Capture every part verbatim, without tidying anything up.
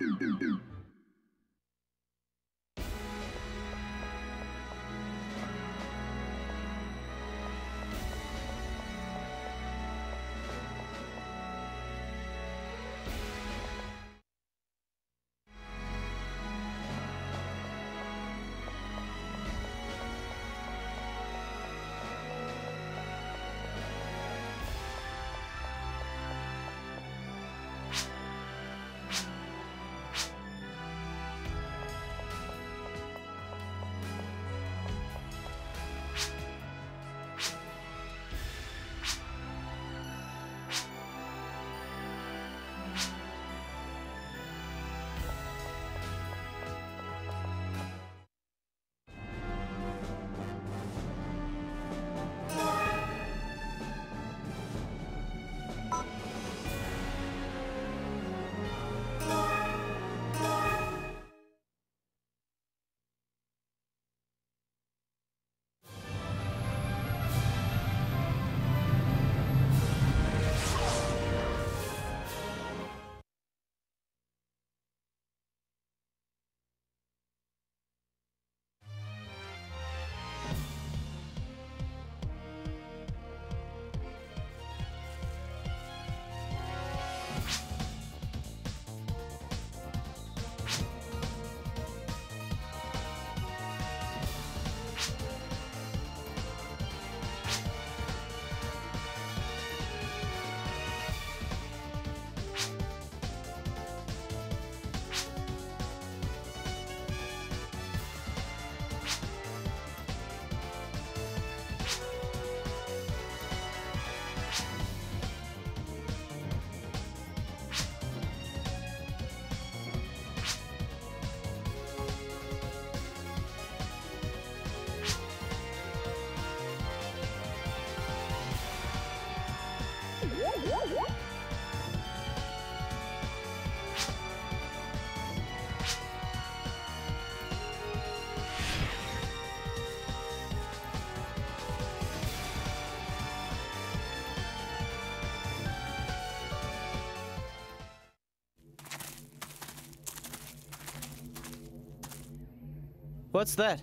What's that?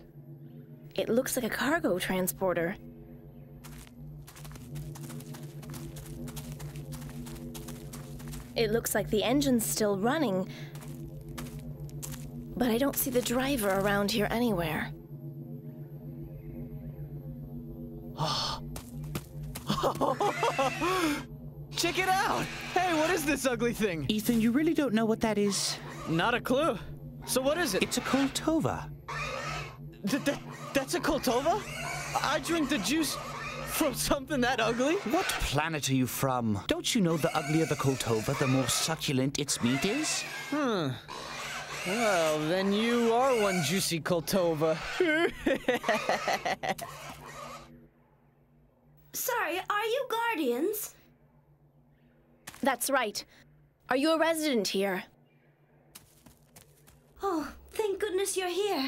It looks like a cargo transporter. It looks like the engine's still running, but I don't see the driver around here anywhere. Check it out! Hey, what is this ugly thing? Ethan, you really don't know what that is? Not a clue. So what is it? It's a Koltova. Th th that's a Koltova? I drink the juice from something that ugly? What planet are you from? Don't you know the uglier the Koltova, the more succulent its meat is? Hmm. Well, then you are one juicy Koltova. Sorry, are you Guardians? That's right. Are you a resident here? Oh, thank goodness you're here.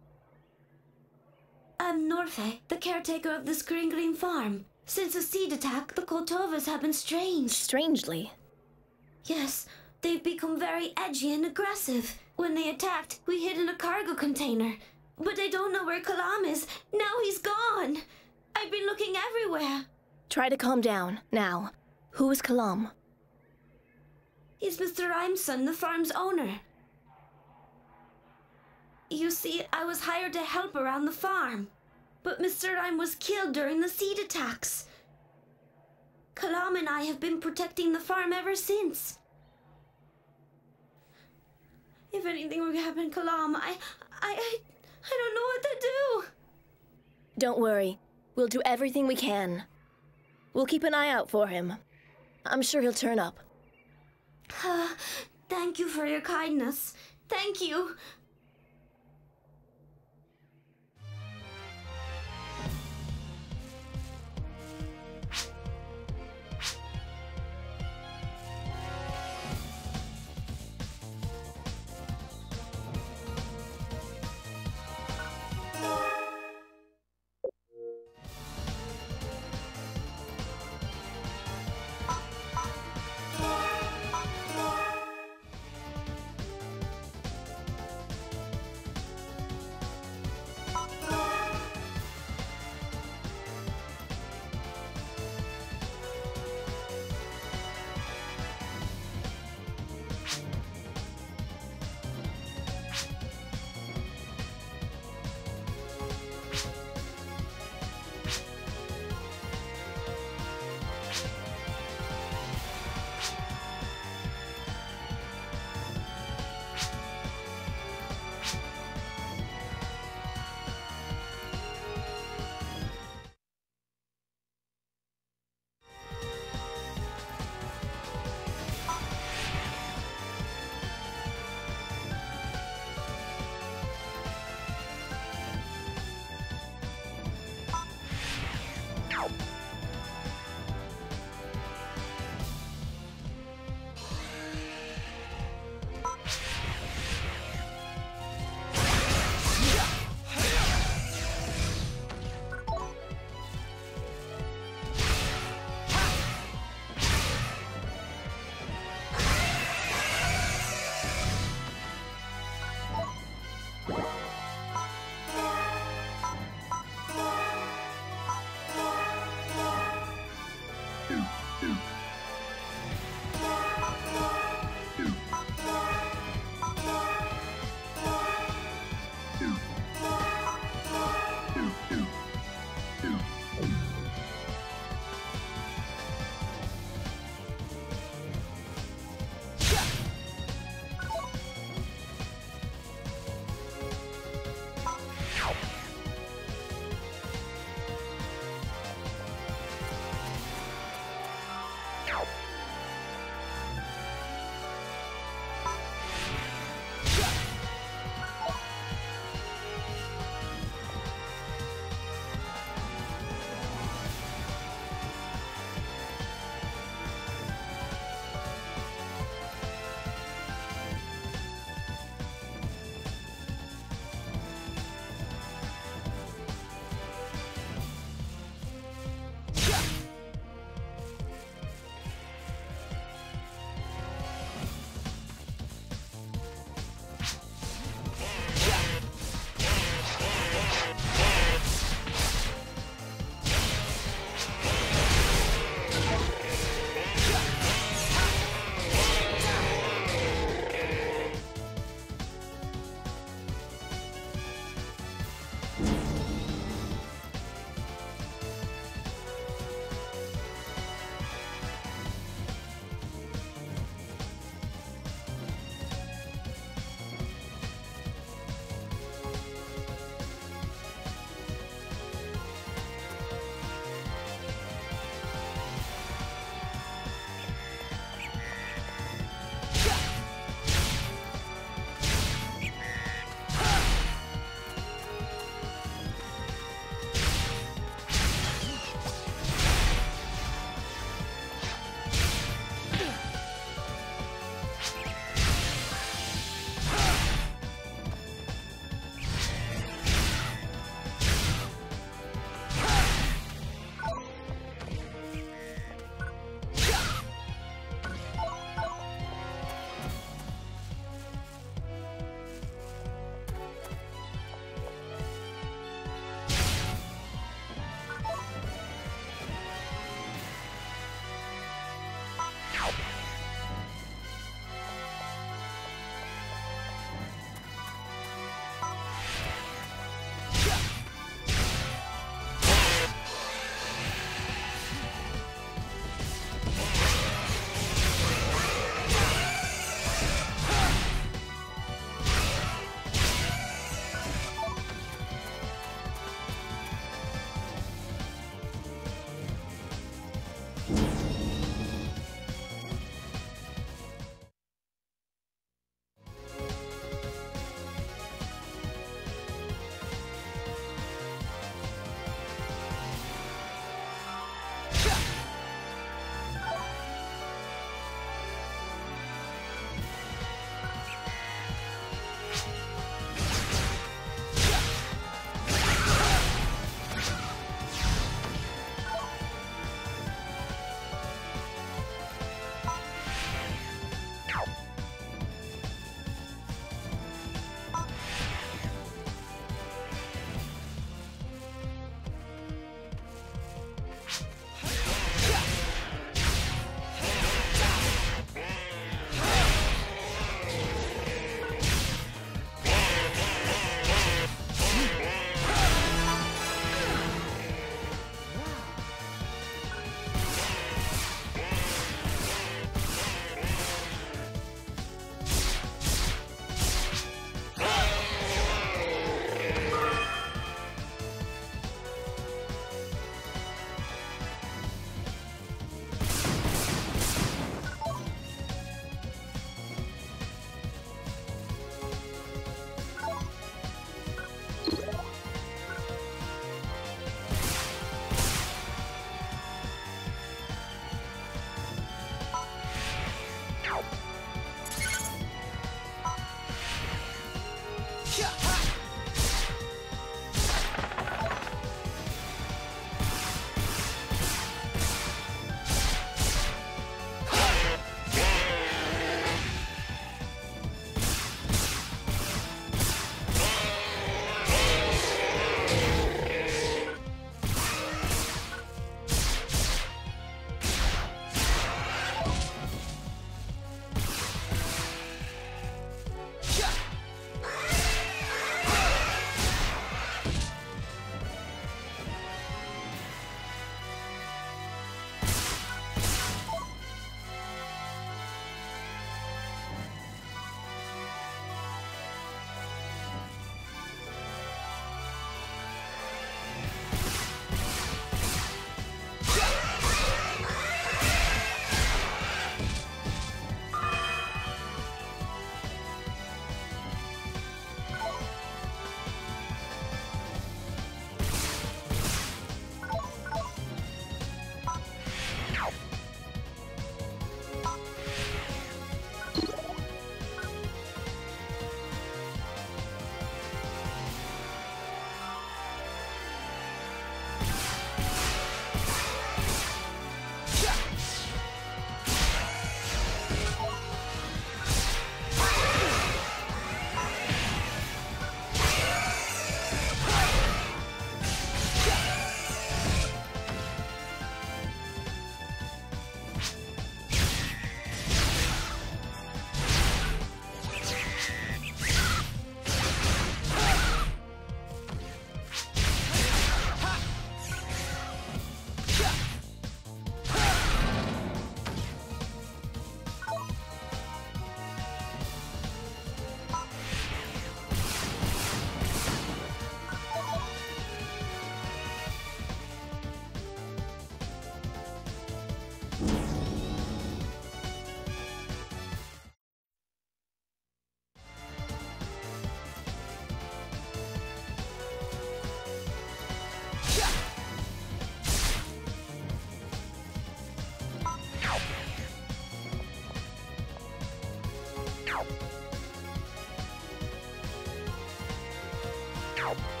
I'm Norfe, the caretaker of this Green Green farm. Since the seed attack, the Koltovas have been strange. Strangely? Yes, they've become very edgy and aggressive. When they attacked, we hid in a cargo container. But I don't know where Kalam is. Now he's gone. I've been looking everywhere. Try to calm down. Now, who is Kalam? He's Mister Rhymeson, the farm's owner. You see, I was hired to help around the farm. But Mister Rhyme was killed during the seed attacks. Kalam and I have been protecting the farm ever since. If anything were to happen, Kalam, I, I, I, I don't know what to do. Don't worry. We'll do everything we can. We'll keep an eye out for him. I'm sure he'll turn up. Uh, thank you for your kindness. Thank you.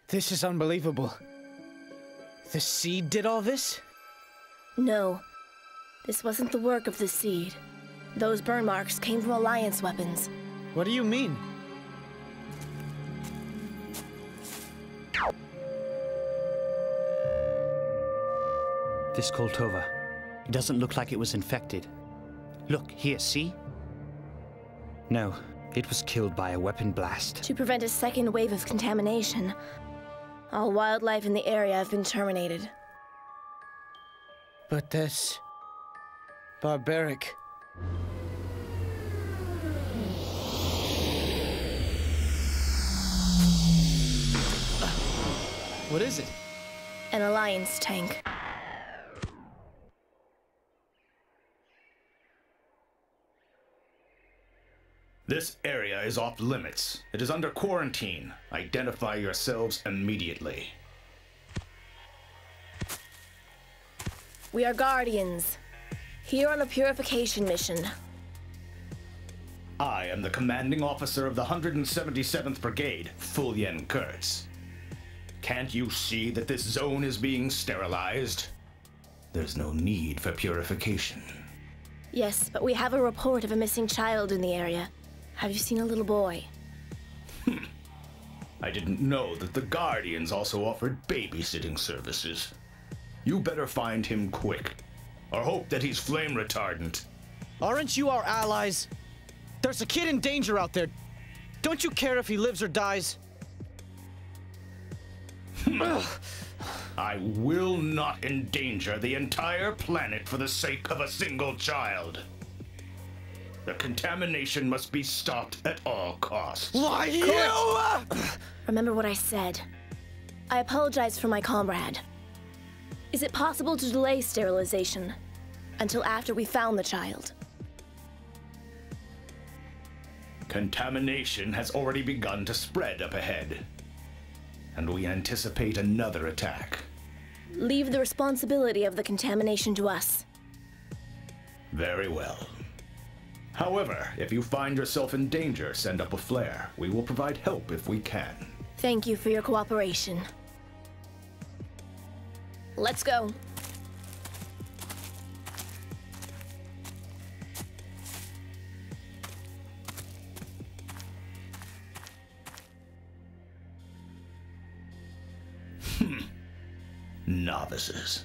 This is unbelievable. The Seed did all this? No. This wasn't the work of the Seed. Those burn marks came from Alliance weapons. What do you mean? This Koltova. It doesn't look like it was infected. Look, here, see? No, it was killed by a weapon blast. To prevent a second wave of contamination, all wildlife in the area have been terminated. But that's... barbaric. What is it? An Alliance tank. This area is off limits. It is under quarantine. Identify yourselves immediately. We are Guardians, here on a purification mission. I am the commanding officer of the one hundred seventy-seventh Brigade, Fulyen Kurtz. Can't you see that this zone is being sterilized? There's no need for purification. Yes, but we have a report of a missing child in the area. Have you seen a little boy? Hmm. I didn't know that the Guardians also offered babysitting services. You better find him quick, or hope that he's flame retardant. Aren't you our allies? There's a kid in danger out there. Don't you care if he lives or dies? I will not endanger the entire planet for the sake of a single child. The contamination must be stopped at all costs. Why you? Remember what I said. I apologize for my comrade. Is it possible to delay sterilization until after we found the child? Contamination has already begun to spread up ahead, and we anticipate another attack. Leave the responsibility of the contamination to us. Very well. However, if you find yourself in danger, send up a flare. We will provide help if we can. Thank you for your cooperation. Let's go. Hmm. Novices.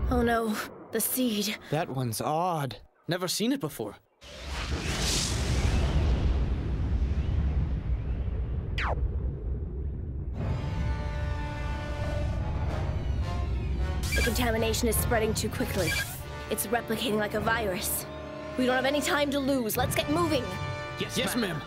Oh no, the seed. That one's odd. Never seen it before. The contamination is spreading too quickly. It's replicating like a virus. We don't have any time to lose. Let's get moving. Yes, Yes, ma'am.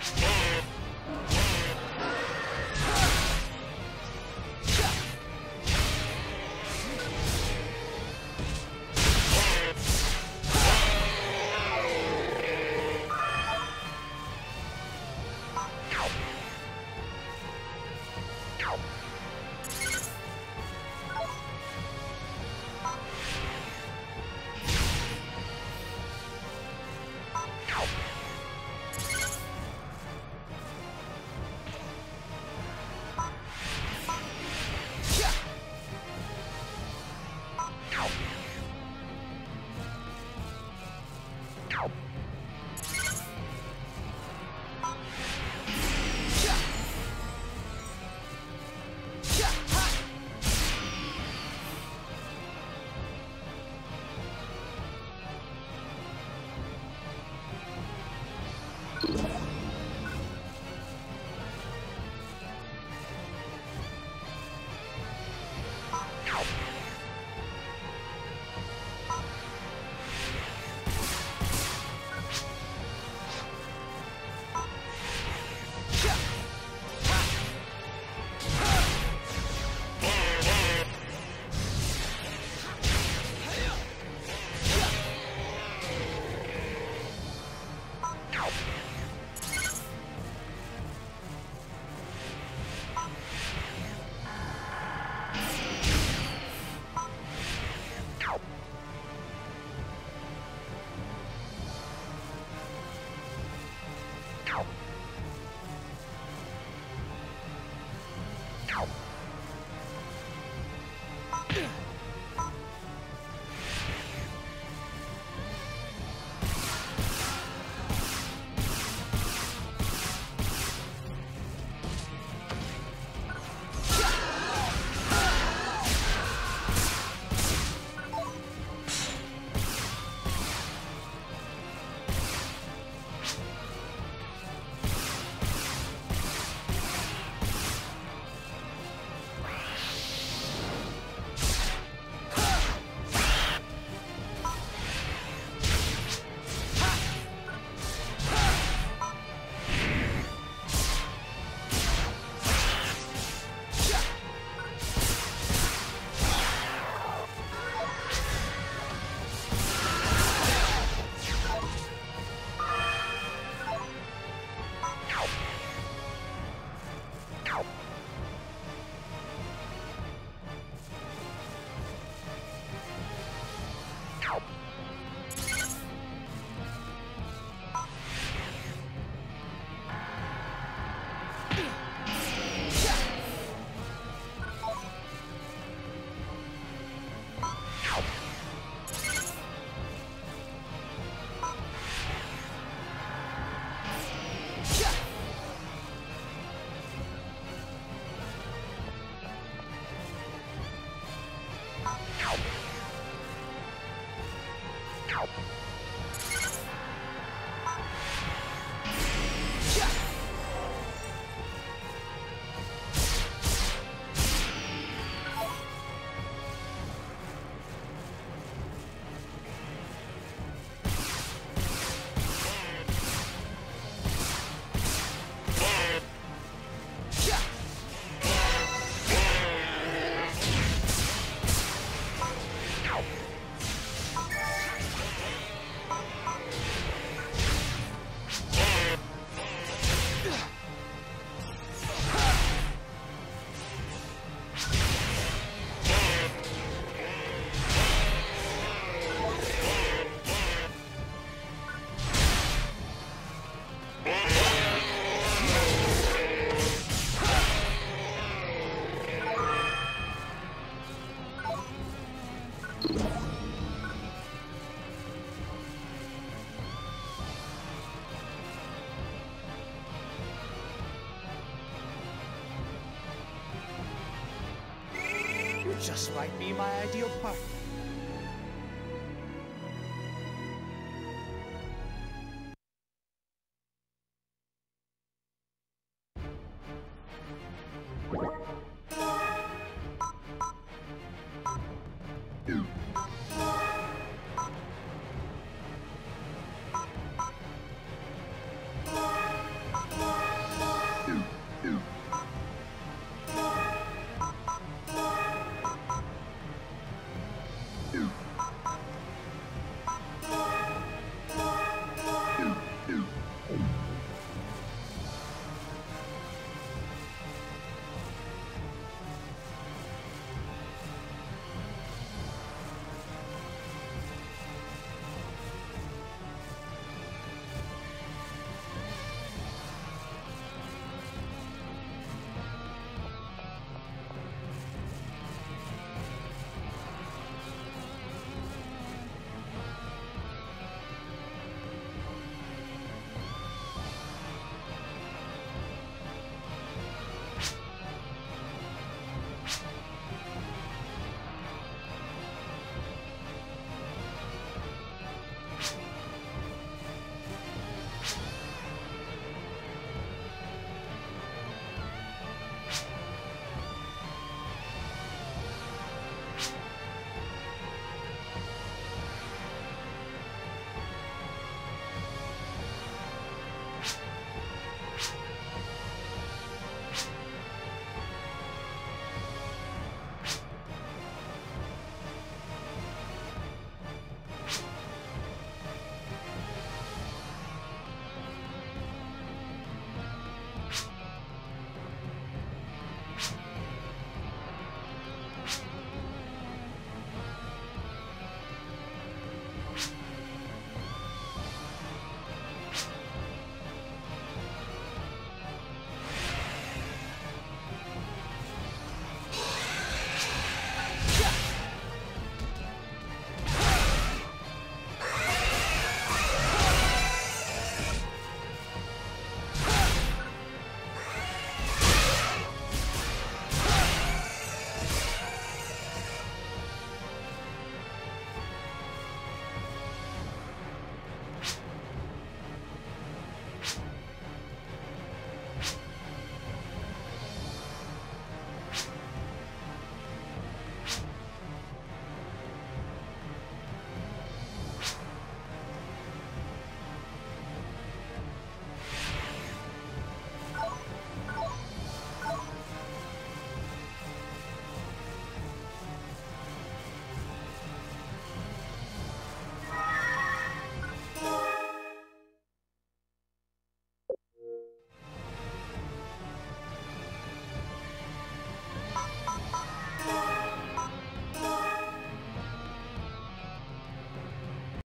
You just might be my ideal partner.